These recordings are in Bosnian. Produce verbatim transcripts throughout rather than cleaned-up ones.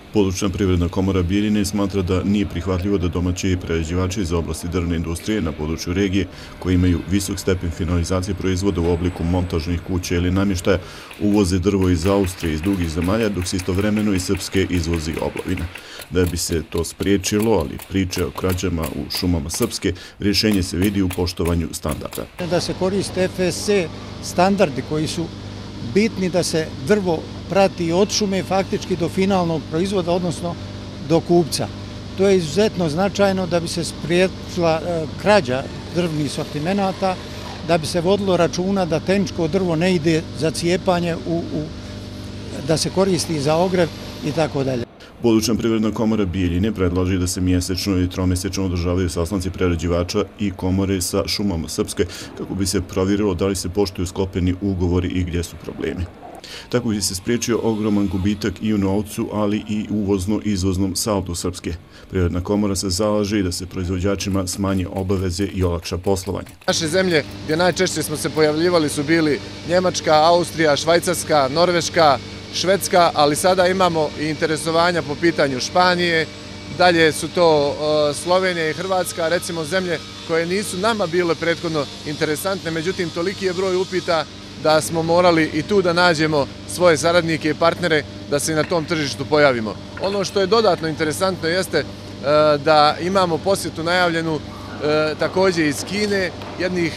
Područna privredna komora Bijeljine smatra da nije prihvatljivo da domaći prerađivači iz oblasti drvne industrije na području regije, koji imaju visok stepen finalizacije proizvoda u obliku montažnih kuća ili namještaja, uvoze drvo iz Austrije i iz drugih zemalja, dok se istovremeno iz Srpske izvozi oblovina. Da bi se to spriječilo, ali priče o krađama u šumama Srpske, rješenje se vidi u poštovanju standarda. Da se koriste F S C standardi koji su bitni da se drvo prati od šume faktički do finalnog proizvoda, odnosno do kupca. To je izuzetno značajno da bi se spriječila krađa drvnih sortimenata, da bi se vodilo računa da tehničko drvo ne ide za cijepanje, u, u, da se koristi za ogrev i tako dalje. Područna privredna komora Bijeljine predlaže da se mjesečno i tromesečno održavaju sastanci prerađivača i komore sa šumama Srpske kako bi se provjerilo da li se poštuju sklopljeni ugovori i gdje su problemi. Tako bi se spriječio ogroman gubitak i u novcu, ali i uvozno-izvoznom saldu Srpske. Privredna komora se zalaže i da se proizvođačima smanje obaveze i olakša poslovanje. Naše zemlje gdje najčešće smo se pojavljivali su bili Njemačka, Austrija, Švajcarska, Norveška, Švedska, ali sada imamo i interesovanja po pitanju Španije, dalje su to Slovenija i Hrvatska, recimo zemlje koje nisu nama bile prethodno interesantne, međutim toliki je broj upita da smo morali i tu da nađemo svoje saradnike i partnere da se na tom tržištu pojavimo. Ono što je dodatno interesantno jeste da imamo posjetu najavljenu također iz Kine, jednih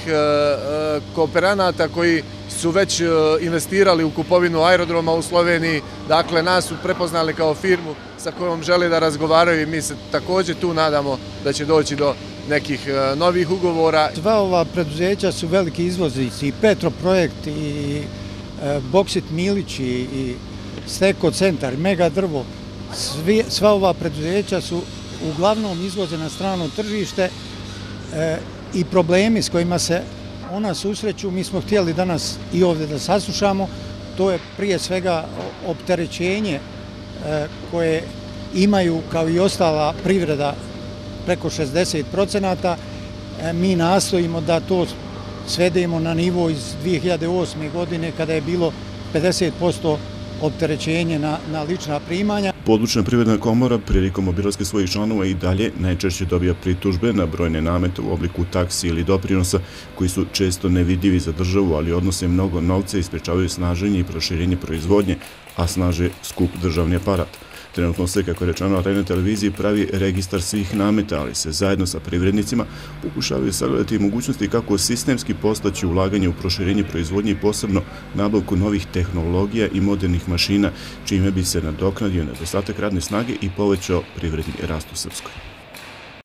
kooperanata koji su već investirali u kupovinu aerodroma u Sloveniji, dakle nas su prepoznali kao firmu sa kojom žele da razgovaraju i mi se također tu nadamo da će doći do nekih novih ugovora. Sva ova preduzeća su veliki izvoznici, i Petroprojekt, i Boksit Milić, i Steko centar, Mega drvo. Sva ova preduzeća su uglavnom izvoze na strano tržište i problemi s kojima se ona susreću, mi smo htjeli danas i ovdje da saslušamo, to je prije svega opterećenje koje imaju kao i ostala privreda preko šezdeset procenata. Mi nastojimo da to svedemo na nivo iz dvije hiljade osme. godine kada je bilo pedeset posto opterećenje na, na lična primanja. Područna privredna komora prilikom obilaska svojih članova i dalje najčešće dobija pritužbe na brojne namete u obliku taksi ili doprinosa koji su često nevidljivi za državu, ali odnose mnogo novca i sprečavaju snaženje i proširenje proizvodnje, a snaže skup državni aparat. Trenutno se, kako je rečeno na Arena televiziji, pravi registar svih nameta, ali se zajedno sa privrednicima pokušavaju sagledati mogućnosti kako sistemski postaći ulaganje u proširenje proizvodnje i posebno nabavku novih tehnologija i modernih mašina, čime bi se nadoknadio nedostatak radne snage i povećao privredni rast u Srpskoj.